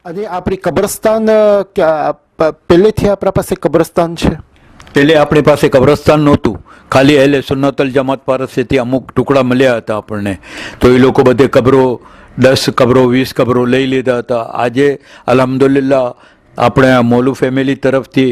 અને આપણી કબ્રસ્તાન પહેલેથી આપણા પાસે કબ્રસ્તાન છે? પહેલે આપણી પાસે કબ્રસ્તાન નહોતું, ખાલી અહેલે સુન્નતલ જમાત પાસેથી અમુક ટુકડા મળ્યા હતા આપણને, તો એ લોકો બધે કબરો 10 કબરો 20 કબરો લઈ લીધા હતા. આજે અલ્હમ્દુલિલ્લાહ આપણે મોલુ ફેમિલી તરફથી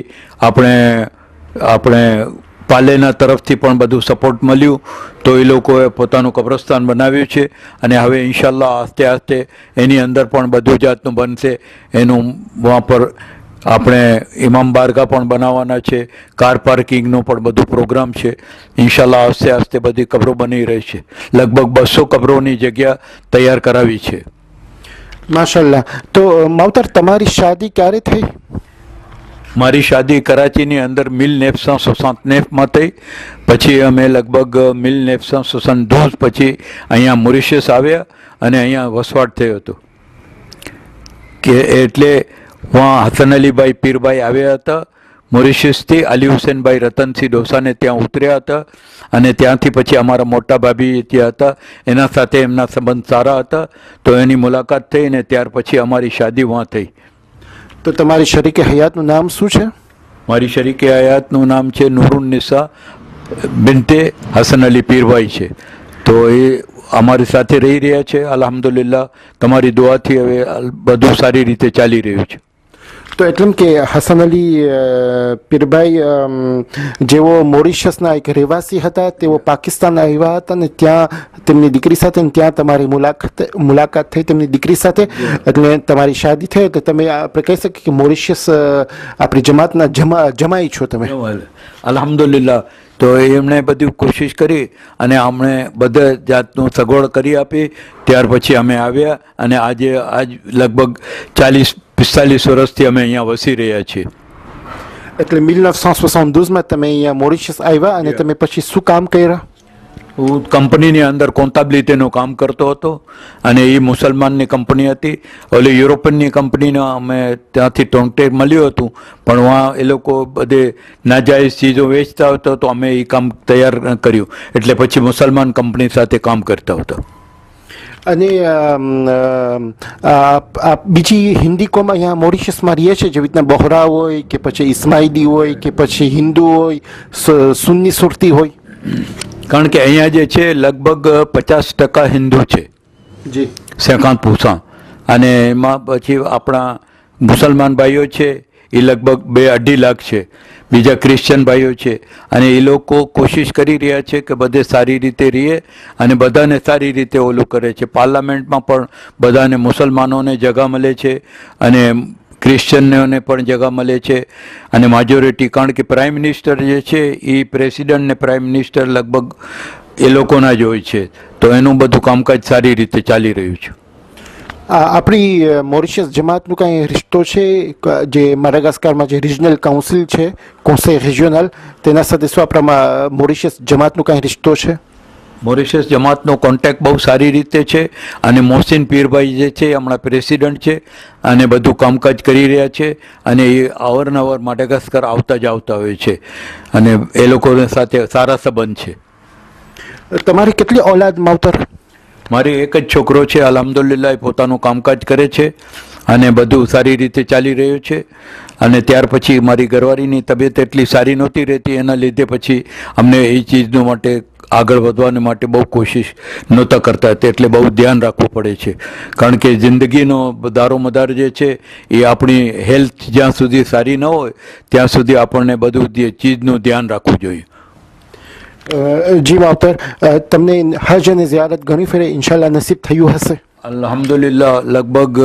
આપણે પાલેના તરફથી પણ બધું સપોર્ટ મળ્યું, તો એ લોકોએ પોતાનું કબ્રસ્તાન બનાવ્યું છે. અને હવે ઇન્શાલ્લાહ આસ્તે આસ્તે એની અંદર પણ બધું જાતનું બનશે. એનું વहाँ પર આપણે ઇમામ બારગાહ પણ બનાવવાના છે, કાર પાર્કિંગનો પણ બધું પ્રોગ્રામ છે. ઇન્શાલ્લાહ આસ્તે આસ્તે બધી કબરો બની રહી છે. લગભગ 200 કબરોની જગ્યા તૈયાર કરાવી છે. માશાલ્લાહ. તો માવતર, તમારી શાદી ક્યારે થઈ? મારી શાદી કરાચીની અંદર 1969માં થઈ. પછી અમે લગભગ 1972 પછી અહીંયા મોરિશિયસ આવ્યા અને અહીંયા વસવાટ થયો હતો. કે એટલે વहाँ હસન અલીભાઈ પીરભાઈ આવ્યા હતા મોરિશિયસથી, અલી હુસેનભાઈ રતનસિંહ ડોસાને ત્યાં ઉતર્યા હતા, અને ત્યાંથી પછી અમારા મોટા ભાભી ત્યાં હતા, એના સાથે એમના સંબંધ સારા હતા, તો એની મુલાકાત થઈ અને ત્યાર પછી અમારી શાદી વहाँ થઈ. તો તમારી શરીકે હયાતનું નામ શું છે? મારી શરીકે હયાતનું નામ છે નૂરુન્નિસા બિનતે હસન અલી પીરભાઈ છે. તો એ અમારી સાથે રહી રહ્યા છે. અલ્હમ્દુલિલ્લાહ તમારી દુઆથી હવે બધું સારી રીતે ચાલી રહ્યું છે. તો એટલે કે હસન અલી પીરભાઈ જેઓ મોરિશિયસના એક રહેવાસી હતા, તેઓ પાકિસ્તાન આવ્યા હતા ને ત્યાં તેમની દીકરી સાથે, ત્યાં તમારી મુલાકાત થઈ તેમની દીકરી સાથે, એટલે તમારી શાદી થઈ. એટલે તમે આપણે કહી શકીએ કે મોરિશિયસ આપણી જમાતના જમાઈ છો તમે? અલ્હમ્દુલિલ્લાહ. તો એમણે બધી કોશિશ કરી અને અમને બધા જાતનું સગવડ કરી આપી. ત્યાર પછી અમે આવ્યા અને આજ લગભગ 40-45 વર્ષથી અમે અહીંયા વસી રહ્યા છીએ. એટલે 1972માં તમે અહીંયા મોરિશિયસ આવ્યા અને તમે પછી શું કામ કર્યા? હું કંપનીની અંદર કોન્તાબિલિટીનું કામ કરતો હતો, અને એ મુસલમાનની કંપની હતી. ઓલી યુરોપિયનની કંપનીના અમે ત્યાંથી કોન્ટેક્ટ મળ્યું હતું, પણ વहाँ એ લોકો બધે નાજાયઝ ચીજો વેચતા હતા, તો અમે એ કામ તૈયાર કર્યું. એટલે પછી મુસલમાન કંપની સાથે કામ કરતા હતા. અને બીજી હિન્દી કોમ અહીંયા મોરિશિયસમાં રહે છે, જેવી રીતના બોહરા હોય કે પછી ઇસ્માઇલી હોય કે પછી હિન્દુ હોય, સુન્ની સુરતી હોય? કારણ કે અહીંયા જે છે લગભગ 50% હિન્દુ છે જી, 50%, અને એમાં પછી આપણા મુસલમાન ભાઈઓ છે એ લગભગ 2-2.5 લાખ છે. બીજા ક્રિશ્ચિયન ભાઈઓ છે, અને એ લોકો કોશિશ કરી રહ્યા છે કે બધે સારી રીતે રહીએ અને બધાને સારી રીતે ઓલું કરે છે. પાર્લામેન્ટમાં પણ બધાને મુસલમાનોને જગા મળે છે અને ક્રિશ્ચનને પણ જગા મળે છે, અને મેજોરિટી, કારણ કે પ્રાઇમ મિનિસ્ટર જે છે એ પ્રેસિડન્ટ ને પ્રાઇમ મિનિસ્ટર લગભગ એ લોકોના જ હોય છે. તો એનું બધું કામકાજ સારી રીતે ચાલી રહ્યું છે. આપણી મોરિશિયસ જમાતનું કાંઈ રિશ્તો છે જે માડાગાસ્કરમાં જે રિજનલ કાઉન્સિલ છે, કોન્સેલ રિજિયોનલ, તેના સાથે શું આપણા મોરિશિયસ જમાતનું કાંઈ રિશ્તો છે? મોરિશિયસ જમાતનો કોન્ટેક્ટ બહુ સારી રીતે છે, અને મોહસિન પીરભાઈ જે છે હમણાં પ્રેસિડન્ટ છે અને બધું કામકાજ કરી રહ્યા છે, અને એ અવારનવાર માડાગાસ્કર આવતા જ આવતા હોય છે, અને એ લોકો સાથે સારા સંબંધ છે. તમારી કેટલી औलाद માવતર? મારી એક જ છોકરો છે. અલ્હમ્દુલિલ્લાહ પોતાનું કામકાજ કરે છે અને બધું સારી રીતે ચાલી રહ્યું છે. અને ત્યાર પછી મારી ઘરવાળીની તબિયત એટલી સારી નહોતી રહેતી, એના લીધે પછી અમને એ ચીજનું માટે આગળ વધવાને માટે બહુ કોશિશ નહોતા કરતા હતા. એટલે બહુ ધ્યાન રાખવું પડે છે, કારણ કે જિંદગીનો દારોમદાર જે છે એ આપણી હેલ્થ જ્યાં સુધી સારી ન હોય ત્યાં સુધી આપણને બધું ચીજનું ધ્યાન રાખવું જોઈએ. જી માવતર, તમને હજ અને ઝિયારત ઘણી ફેરે ઇન્શાલ્લાહ નસીબ થયું હશે? અલ્હમ્દુલિલ્લાહ. લગભગ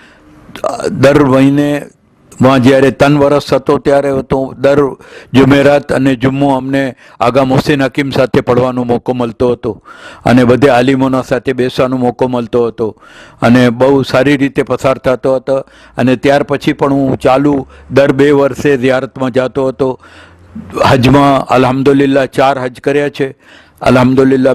દર મહિને वहाँ જ્યારે 3 વર્ષ હતો ત્યારે તો દર જુમેરાત અને જુમ્મો અમને આગા મોહસિન હકીમ સાથે પડવાનો મોકો મળતો હતો, અને બધે આલિમોના સાથે બેસવાનો મોકો મળતો હતો, અને બહુ સારી રીતે પસાર થતો હતો. અને ત્યાર પછી પણ હું ચાલુ દર 2 વર્ષે ઝિયારતમાં જતો હતો. હજમાં અલ્હમ્દુલિલ્લાહ 4 હજ કર્યા છે. અલ્હમ્દુલિલ્લાહ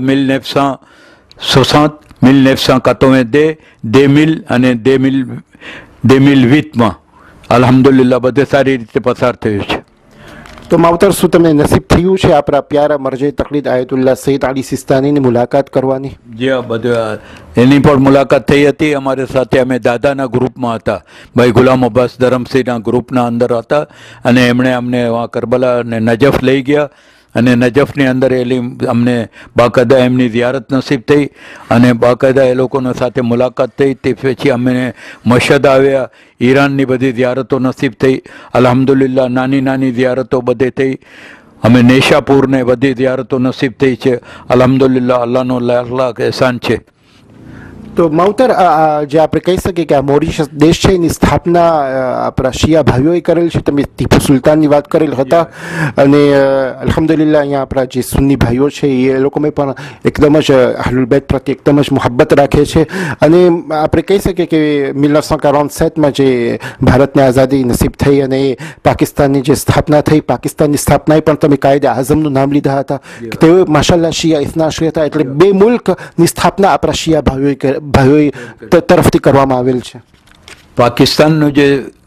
1960, 1982, 2000 અને 2008માં અલ્હમ્દુલિલ્લાહ બધે સારી રીતે પસાર થયું છે. તો માવતર, શું તમને નસીબ થયું છે આપણા પ્યારા મરજે તકલીદ આયતુલ્લાહ સૈયદ અલી સિસ્તાનીની મુલાકાત કરવાની? જે આ બધા એની પણ મુલાકાત થઈ હતી અમારી સાથે. અમે દાદાના ગ્રુપમાં હતા, ભાઈ ગુલામ અબ્બાસ ધરમસિંહના ગ્રુપના અંદર હતા, અને એમણે અમને કરબલા અને નજફ લઈ ગયા, અને નજફની અંદર અમને બાકાયદા એમની ઝિયારત નસીબ થઈ, અને બાકાયદા એ લોકોના સાથે મુલાકાત થઈ. તે પછી અમને મશદ આવ્યા, ઈરાનની બધી ઝિયારતો નસીબ થઈ. અલ્હમ્દુલિલ્લાહ નાની નાની ઝિયારતો બધે થઈ. અમે નેશાપુરને બધી ઝિયારતો નસીબ થઈ છે. અલ્હમ્દુલિલ્લાહ અલ્લાહનો લાખ લાખ એહસાન છે. તો માવતર, જે આપણે કહી શકીએ કે આ મોરિશિયસ દેશ છે એની સ્થાપના આપણા શિયા ભાઈઓએ કરેલ છે. તમે ટીપુ સુલતાનની વાત કરેલ હતા, અને અલ્હમ્દુલિલ્લાહ અહીંયા આપણા જે સુન્ની ભાઈઓ છે એ લોકોમાં પણ એકદમ જ અહલુલ બેત પ્રત્યે એકદમ જ મોહબ્બત રાખે છે. અને આપણે કહી શકીએ કે 1947માં જે ભારતને આઝાદી નસીબ થઈ અને પાકિસ્તાનની જે સ્થાપના થઈ, પાકિસ્તાનની સ્થાપનાએ પણ તમે કાયદે આઝમનું નામ લીધા હતા, તેઓ માશાલ્લાહ શિયા ઇથનાશરી હતા. એટલે બે મુલ્કની સ્થાપના આપણા શિયા ભાઈઓ તરફથી કરવામાં આવેલ છે. પાકિસ્તાનનો જે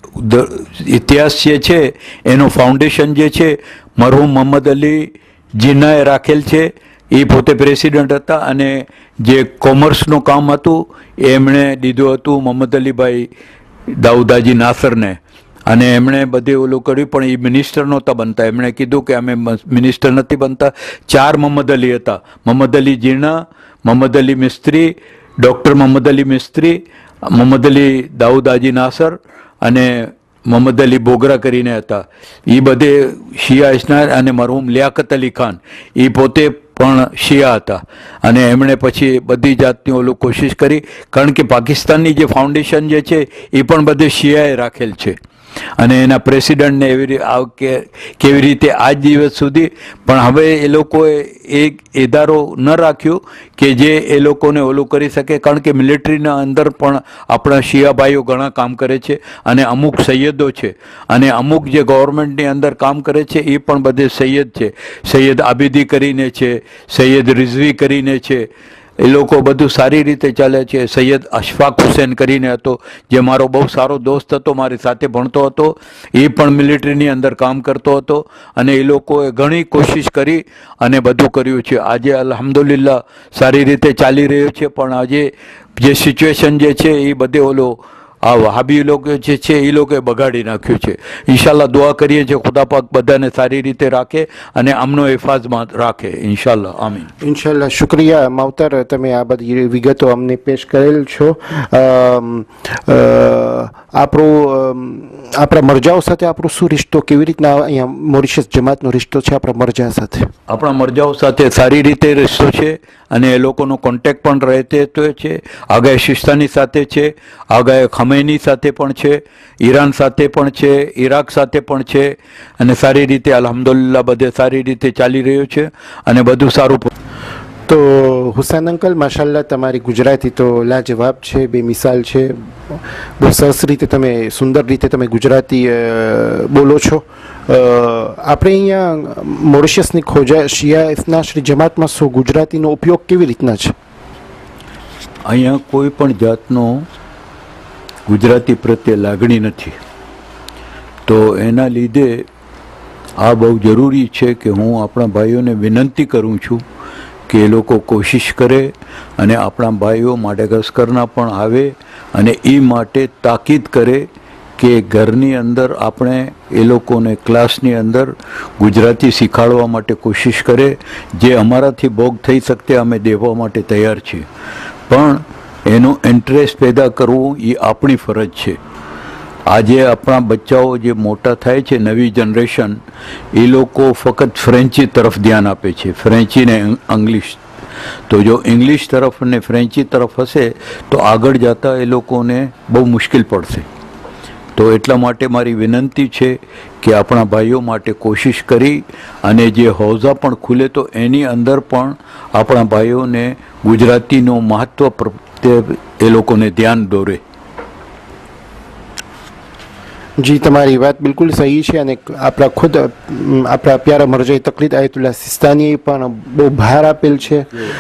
ઇતિહાસ જે છે એનું ફાઉન્ડેશન જે છે મરહૂમ મોહમ્મદ અલી જીન્નાએ રાખેલ છે. એ પોતે પ્રેસિડન્ટ હતા, અને જે કોમર્સનું કામ હતું એમણે દીધું હતું મોહમ્મદ અલીભાઈ દાઉદાજી નાસરને, અને એમણે બધે ઓલું કર્યું, પણ એ મિનિસ્ટર નહોતા બનતા. એમણે કીધું કે અમે મિનિસ્ટર નથી બનતા. 4 મોહમ્મદ અલી હતા: મોહમ્મદ અલી જીન્ના, મોહમ્મદ અલી મિસ્ત્રી, ડૉક્ટર મોહમ્મદ અલી મિસ્ત્રી, મોહમ્મદ અલી દાઉદાજી નાસર, અને મોહમ્મદ અલી બોગરા કરીને હતા. એ બધે શિયા ઇસ્નાર, અને મરહૂમ લિયાકત અલી ખાન એ પોતે પણ શિયા હતા. અને એમણે પછી બધી જાતની ઓલું કોશિશ કરી, કારણ કે પાકિસ્તાનની જે ફાઉન્ડેશન જે છે એ પણ બધે શિયાએ રાખેલ છે. અને એના પ્રેસિડન્ટને કેવી રીતે આજ દિવસ સુધી પણ હવે એ લોકોએ એક ઇદારો ન રાખ્યો કે જે એ લોકોને ઓલું કરી શકે, કારણ કે મિલિટરીના અંદર પણ આપણા શિયા ભાઈઓ ઘણા કામ કરે છે, અને અમુક સૈયદો છે, અને અમુક જે ગવર્મેન્ટની અંદર કામ કરે છે એ પણ બધે સૈયદ છે. સૈયદ આબિદી કરીને છે, સૈયદ રિઝવી કરીને છે, એ લોકો બધું સારી રીતે ચાલે છે. સૈયદ અશફાક હુસેન કરીને હતો, જે મારો બહુ સારો દોસ્ત હતો, મારી સાથે ભણતો હતો, એ પણ મિલિટરીની અંદર કામ કરતો હતો, અને એ લોકોએ ઘણી કોશિશ કરી અને બધું કર્યું છે. આજે અલ્હમ્દુલિલ્લાહ સારી રીતે ચાલી રહ્યું છે. પણ આજે જે સિચ્યુએશન જે છે એ બધે ઓલો આ વહાબી લોકો જે છે એ લોકોએ બગાડી નાખ્યું છે. ઇન્શાલ્લાહ દુઆ કરીએ છીએ ખુદા પાક બધાને સારી રીતે રાખે અને અમનો હિફાજમાં રાખે, ઇન્શાલ્લાહ. આમીન. ઇન્શાલ્લાહ. શુક્રિયા માવતર, તમે આ બધી વિગતો અમને પેશ કરેલ છો. આપણા મરજાઓ સાથે આપણો શું રિશ્તો, કેવી રીતના અહીંયા મોરિશિયસ જમાતનો રિશ્તો છે આપણા મરજા સાથે? આપણા મરજાઓ સાથે સારી રીતે રિશ્તો છે, અને એ લોકોનો કોન્ટેક્ટ પણ રહેતો છે. આગાએ સિસ્તાની સાથે છે, આગાએ ખમૈની સાથે પણ છે, ઈરાન સાથે પણ છે, ઈરાક સાથે પણ છે, અને સારી રીતે અલ્હમ્દુલિલ્લાહ બધે સારી રીતે ચાલી રહ્યું છે, અને બધું સારું. તો હુસૈન અંકલ, માશાલ્લાહ તમારી ગુજરાતી તો લાજવાબ છે, બેમિસાલ છે. બહુ સરસ રીતે તમે, સુંદર રીતે તમે ગુજરાતી બોલો છો. આપણે અહીંયા મોરિશિયસની શિયા ઇથનાશરી જમાતમાં શું ગુજરાતીનો ઉપયોગ કેવી રીતના છે? અહીંયા કોઈ પણ જાતનો ગુજરાતી પ્રત્યે લાગણી નથી, તો એના લીધે આ બહુ જરૂરી છે કે હું આપણા ભાઈઓને વિનંતી કરું છું કે એ લોકો કોશિશ કરે, અને આપણા ભાઈઓ માડેગાસ્કરના પણ આવે, અને એ માટે તાકીદ કરે કે ઘરની અંદર આપણે એ લોકોને ક્લાસની અંદર ગુજરાતી શીખવાડવા માટે કોશિશ કરે. જે અમારાથી ભોગ થઈ શકતે અમે દેવા માટે તૈયાર છીએ, પણ એનો ઇન્ટરેસ્ટ પેદા કરવું એ આપણી ફરજ છે. આજે આપણા બચ્ચાઓ જે મોટા થાય છે, નવી જનરેશન, એ લોકો ફક્ત ફ્રેન્ચી તરફ ધ્યાન આપે છે, ફ્રેન્ચી ને ઇંગ્લિશ. તો જો ઇંગ્લિશ તરફ અને ફ્રેન્ચી તરફ હશે તો આગળ જતા એ લોકોને બહુ મુશ્કેલ પડશે. તો એટલા માટે મારી વિનંતી છે કે આપણા ભાઈઓ માટે કોશિશ કરી, અને જે હૌઝા પણ ખુલે તો એની અંદર પણ આપણા ભાઈઓને ગુજરાતીનો મહત્ત્વ પ્રત્યે એ લોકોને ધ્યાન દોરે. જી, તમારી વાત બિલકુલ સહી છે અને આપણા ખુદ આપણા પ્યારા મરજાઈ તકલીદ આયતુલ્લા સિસ્તાનીએ પણ બહુ ભાર આપેલ છે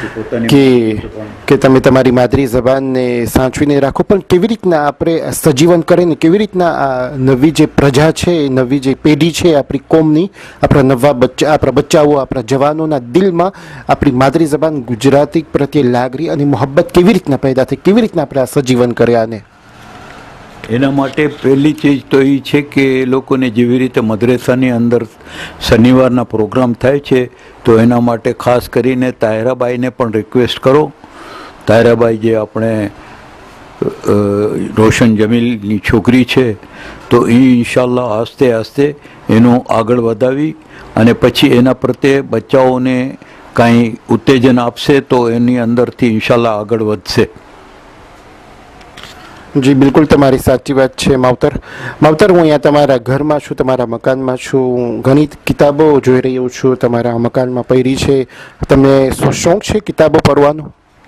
કે તમે તમારી માદરી જબાનને સાચવીને રાખો, પણ કેવી રીતના આપણે સજીવન કરીને કેવી રીતના આ નવી જે પ્રજા છે, નવી જે પેઢી છે આપણી કોમની, આપણા નવા બચ્ચા, આપણા બચ્ચાઓ, આપણા જવાનોના દિલમાં આપણી માદરી જબાન ગુજરાતી પ્રત્યે લાગણી અને મોહબ્બત કેવી રીતના પેદા થઈ, કેવી રીતના આપણે આ સજીવન કર્યા આને? એના માટે પહેલી ચીજ તો એ છે કે એ લોકોને જેવી રીતે મદ્રેસાની અંદર શનિવારના પ્રોગ્રામ થાય છે તો એના માટે ખાસ કરીને તાયરાબાઈને પણ રિક્વેસ્ટ કરો. તાયરાબાઈ જે આપણે રોશન જમીલની છોકરી છે, તો એ ઇન્શાલ્લાહ આસ્તે આસ્તે એનું આગળ વધાવી અને પછી એના પ્રત્યે બચ્ચાઓને કાંઈ ઉત્તેજન આપશે તો એની અંદરથી ઇન્શાલ્લાહ આગળ વધશે. જી, બિલકુલ તમારી સાચી વાત છે માવતર. માવતર, હું અહીંયા તમારા ઘરમાં છું, તમારા મકાનમાં છું, ઘણી કિતાબો જોઈ રહ્યો છું, તમારા મકાનમાં પડી છે. તમને શું શોખ છે કિતાબો પઢવાનો?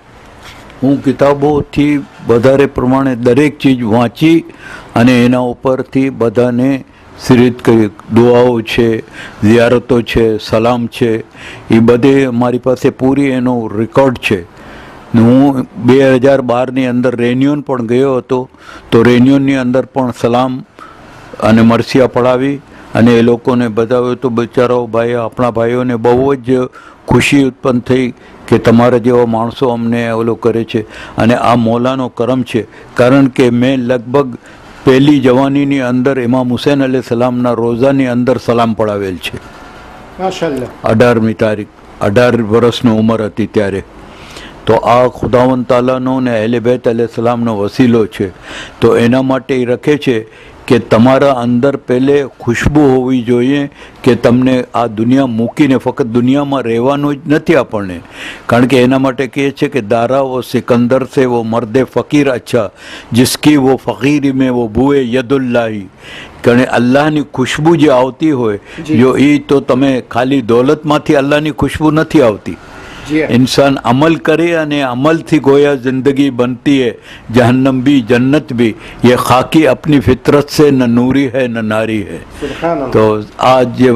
હું કિતાબોથી વધારે પ્રમાણે દરેક ચીજ વાંચી અને એના ઉપરથી બધાને સિરીત કરી, દુઆઓ છે, ઝિયારતો છે, સલામ છે, એ બધે મારી પાસે પૂરી એનો રેકોર્ડ છે. હું 2012ની અંદર રેન્યુન પણ ગયો હતો, તો રેન્યુનની અંદર પણ સલામ અને મરસિયા પડાવી અને એ લોકોને બતાવ્યો તો બિચારાઓ ભાઈ, આપણા ભાઈઓને બહુ જ ખુશી ઉત્પન્ન થઈ કે તમારા જેવા માણસો અમને ઓલો કરે છે. અને આ મૌલાનો કરમ છે, કારણ કે મેં લગભગ પહેલી જવાનીની અંદર ઇમામ હુસૈન અલૈહિ સલામના રોઝાની અંદર સલામ પડાવેલ છે. માશાઅલ્લાહ. 18મી તારીખ, 18 વર્ષની ઉંમર હતી ત્યારે. તો આ ખુદાવંદ તાલાનો ને અહેલે બેત અલૈહિ સલામનો વસીલો છે. તો એના માટે એ રખે છે કે તમારા અંદર પહેલે ખુશ્બુ હોવી જોઈએ કે તમને આ દુનિયા મૂકીને ફક્ત દુનિયામાં રહેવાનું જ નથી આપણને, કારણ કે એના માટે કહે છે કે દારા વો સિકંદર સે વો મર્દે ફકીર અચ્છા જિસકી વો ફકીરી મેં વો બુએ યદુલ્લાહી. કારણ અલ્લાહની ખુશ્બુ જે આવતી હોય, જો એ તો તમે ખાલી દોલતમાંથી અલ્લાહની ખુશ્બુ નથી આવતી. इंसान अमल करे અને અમલથી ગોયા जिंदगी बनती है, जहन्नम भी जन्नत भी, ये खाकी अपनी फितरत से न नूरी है न नारी है. તો આ જે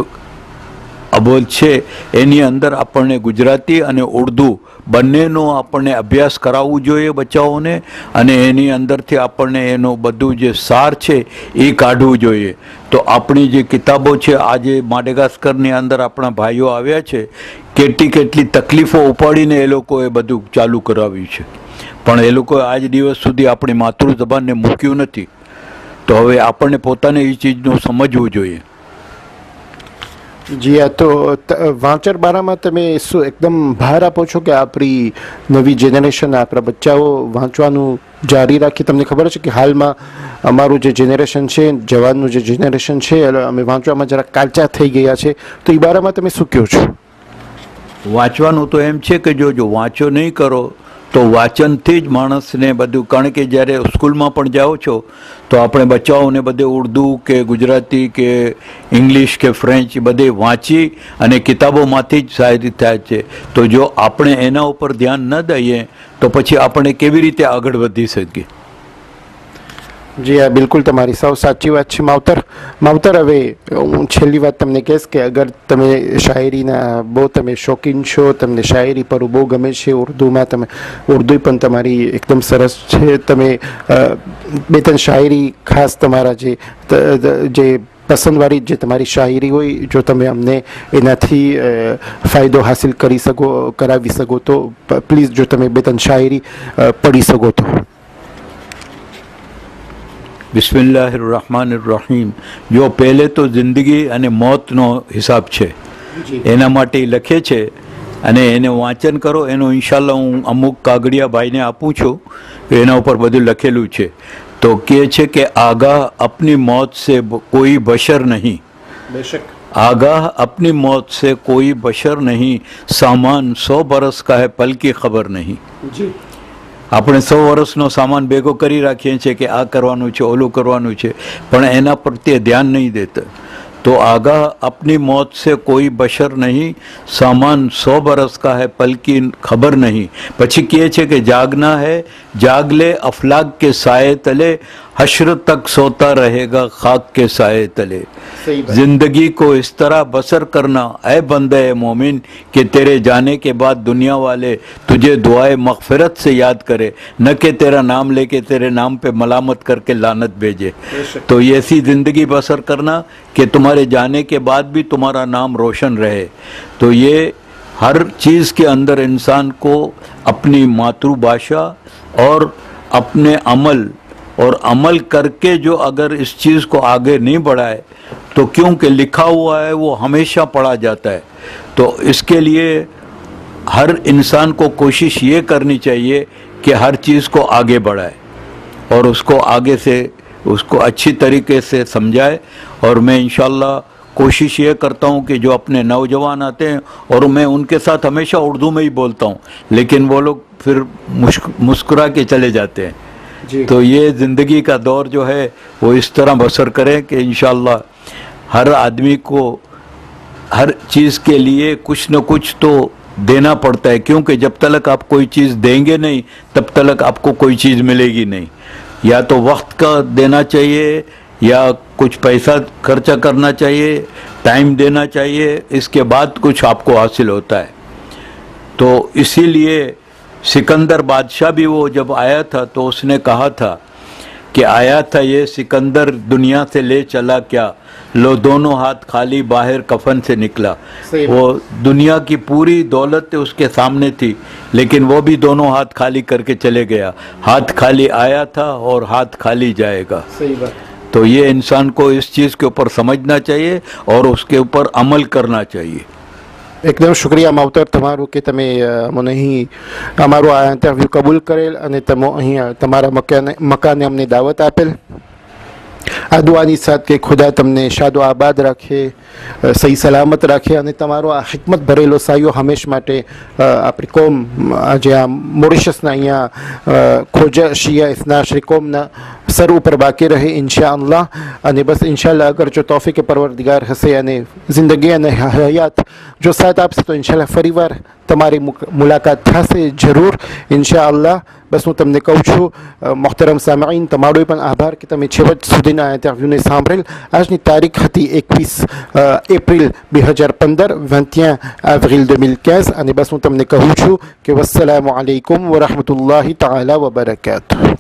અબોલ છે એની અંદર આપણને ગુજરાતી અને ઉર્દુ બંનેનો આપણને અભ્યાસ કરાવવું જોઈએ બચ્ચાઓને, અને એની અંદરથી આપણને એનો બધું જે સાર છે એ કાઢવું જોઈએ. તો આપણી જે કિતાબો છે, આજે માડેગાસ્કરની અંદર આપણા ભાઈઓ આવ્યા છે, કેટલી તકલીફો ઉપાડીને એ લોકોએ બધું ચાલુ કરાવ્યું છે, પણ એ લોકોએ આજ દિવસ સુધી આપણી માતૃ જબાનને મૂક્યું નથી. તો હવે આપણને પોતાને એ ચીજનું સમજવું જોઈએ. જી, આ તો વાંચર બારામાં તમે શું એકદમ ભાર આપો છો કે આપણી નવી જનરેશન, આપણા બચ્ચાઓ વાંચવાનું જારી રાખી? તમને ખબર છે કે હાલમાં અમારું જે જનરેશન છે, જવાનનું જે જનરેશન છે, અમે વાંચવામાં જરા કાચા થઈ ગયા છે, તો એ બારામાં તમે શું કહો છો? વાંચવાનું તો એમ છે કે જો વાંચો નહીં કરો તો વાંચનથી જ માણસને બધું, કારણ કે જ્યારે સ્કૂલમાં પણ જાઓ છો તો આપણે બચ્ચાઓને બધે ઉર્દુ કે ગુજરાતી કે ઇંગ્લિશ કે ફ્રેન્ચ બધે વાંચી અને કિતાબોમાંથી જ શાયરી થાય છે. તો જો આપણે એના ઉપર ધ્યાન ન દઈએ તો પછી આપણે કેવી રીતે આગળ વધી શકીએ? જી હા, બિલકુલ તમારી સાવ સાચી વાત છે માવતર. હવે હું છેલ્લી વાત તમને કહીશ કે અગર તમે શાયરીના બહુ તમે શોખીન છો, તમને શાયરી પર બહુ ગમે છે, ઉર્દુમાં તમે ઉર્દુ પણ તમારી એકદમ સરસ છે, તમે બે ત્રણ શાયરી ખાસ તમારા જે પસંદવાળી જે તમારી શાયરી હોય, જો તમે અમને એનાથી ફાયદો હાસિલ કરાવી શકો તો પ્લીઝ, જો તમે બે ત્રણ શાયરી પઢી શકો તો. બિસ્મિલ્લાહિર્રહમાનિર્રહીમ. જો પહેલે તો જિંદગી અને મોતનો હિસાબ છે, એના માટે લખે છે, અને એને વાંચન કરો. એનો ઇન્શાલ્લાહ હું અમુક કાગળિયા ભાઈને આપું છું, એના ઉપર બધું લખેલું છે. તો કહે છે કે આગાહ अपनी मौत से कोई बशर नहीं, बेशक आगाह अपनी मौत से कोई बशर नहीं, सामान 100 बरस का है पल की खबर नहीं. જી, આપણે 100 વર્ષનો સામાન ભેગો કરી રાખીએ છીએ કે આ કરવાનું છે, ઓલું કરવાનું છે, પણ એના પ્રત્યે ધ્યાન નહીં દેતા. तो आगाह अपनी मौत से कोई बशर नहीं, सामान 100 बरस का है पल की खबर नहीं. પછી કહે છે કે જાગના है जाग ले अफलाक के साए तले, حشر تک سوتا رہے گا خاک کے سائے تلے. صحیح بات. زندگی کو اس طرح بسر کرنا اے بندہ مومن کہ تیرے جانے کے بعد دنیا والے تجھے دعائے مغفرت سے یاد کرے، نہ کہ تیرا نام لے کے تیرے نام پہ ملامت کر کے لعنت بھیجے. تو ایسی زندگی بسر کرنا کہ تمہارے جانے کے بعد بھی تمہارا نام روشن رہے. تو یہ ہر چیز کے اندر انسان کو اپنی ماترو بھاشا اور اپنے عمل کر کے جو اگر اس چیز کو آگے نہیں بڑھائے تو کیونکہ لکھا ہوا ہے وہ ہمیشہ پڑھا جاتا ہے. تو اس کے لیے ہر انسان کو کوشش یہ کرنی چاہیے کہ ہر چیز کو آگے بڑھائے اور اس کو آگے سے اس کو اچھی طریقے سے سمجھائے. اور میں انشاءاللہ کوشش یہ کرتا ہوں کہ جو اپنے نوجوان آتے ہیں اور میں ان کے ساتھ ہمیشہ اردو میں ہی بولتا ہوں لیکن وہ لوگ پھر مسکرا کے چلے جاتے ہیں. تو یہ زندگی کا دور جو ہے وہ اس طرح بسر کریں کہ انشاءاللہ ہر آدمی کو ہر چیز کے لیے کچھ نہ کچھ تو دینا پڑتا ہے، کیونکہ جب تک آپ کوئی چیز دیں گے نہیں تب تک آپ کو کوئی چیز ملے گی نہیں. یا تو وقت کا دینا چاہیے یا کچھ پیسہ خرچہ کرنا چاہیے، ٹائم دینا چاہیے، اس کے بعد کچھ آپ کو حاصل ہوتا ہے. تو اسی لیے سکندر بادشاہ بھی وہ جب آیا تھا تو اس نے کہا تھا کہ آیا تھا یہ سکندر دنیا سے لے چلا کیا، لو دونوں ہاتھ خالی باہر کفن سے نکلا. وہ دنیا کی پوری دولت اس کے سامنے تھی لیکن وہ بھی دونوں ہاتھ خالی کر کے چلے گیا. ہاتھ خالی آیا تھا اور ہاتھ خالی جائے گا. تو یہ انسان کو اس چیز کے اوپر سمجھنا چاہیے اور اس کے اوپر عمل کرنا چاہیے. એકદમ શુક્રિયા માવતર તમારું કે તમે મને અહીં અમારું આ ઇન્ટરવ્યૂ કબૂલ કરેલ અને તમે અહીં તમારા મકાને અમને દાવત આપેલ. આ દુઆની સાથ કે ખુદા તમને શાદો આબાદ રાખે, સહી સલામત રાખે અને તમારો આ હિકમત ભરેલો સાયો હંમેશ માટે આપણી કોમ આજે આ મોરિશસના અહીંયા ખોજા શિયા ઇસ્નાશરી કોમના સર ઉપર બાકી રહે ઇન્શાઅલ્લાહ. અને બસ ઇન્શાઅલ્લાહ અગર જો તૌફીક પરવરદિગાર હશે અને જિંદગી અને હયાત જો સાથ આપશે તો ઇન્શાઅલ્લાહ ફરીવાર તમારી મુલાકાત થશે જરૂર ઇન્શાઅલ્લાહ. બસ હું તમને કહું છું મોહતરમ સામঈન તમારો પણ આભાર કે તમે છેવટ સુધીના ઇન્ટરવ્યૂને સાંભળેલ. આજની તારીખ હતી 21 એપ્રિલ 2015 21 એપ્રિલ 2015 અને બસ હું તમને કહું છું કે વસ્સલામુ અલૈકુમ વરહમતુલ્લાહિ તઆલા વબરકાતુહુ.